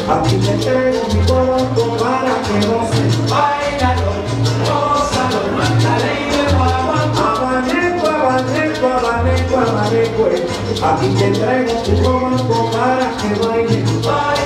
Aquí te entrego mi corazón para que goces. Báilalo, gózalo, dale y de guagua. Abanico, abanico, abanico, abanico. Aquí te entrego mi corazón para que bailes.